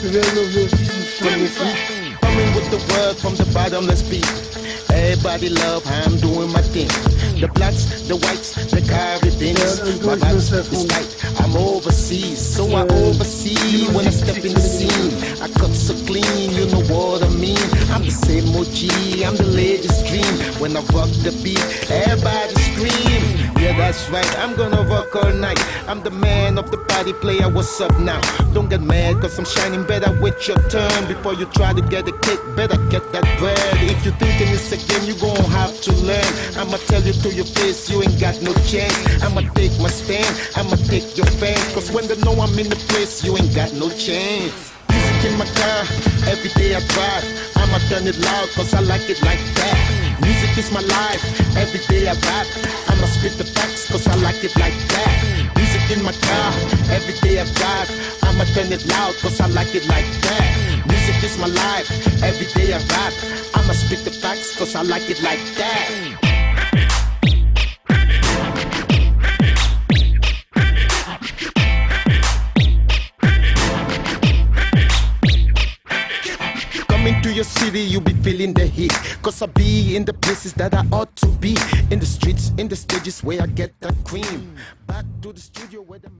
Coming with the word from the bottomless beat. Everybody love how I'm doing my thing. The blacks, the whites, the Caribbeans. My vibes is tight, I'm overseas, so I oversee when I step in the scene. I cut so clean, you know what I mean. I'm the same OG, I'm the latest dream. When I rock the beat, everybody scream. Yeah, that's right, I'm gonna rock all night. I'm the man of the party, player, what's up now? Don't get mad, cause I'm shining better with your turn. Before you try to get a kick, better get that bread. If you thinking it's a game, you gon' have to learn. I'ma tell you to your face, you ain't got no chance. I'ma take my stand, I'ma take your fans. Cause when they know I'm in the place, you ain't got no chance. Music in my car, every day I drive. I'ma turn it loud, cause I like it like that. Music is my life, every day I rap. I'ma spit the facts, cause I like it like that. Music in my car, every day I drive. I'ma turn it loud, cause I like it like that. Music is my life, every day I rap. I'ma spit the facts, cause I like it like that. To your city, you be feeling the heat. Cause I be in the places that I ought to be. In the streets, in the stages where I get that cream. Back to the studio where the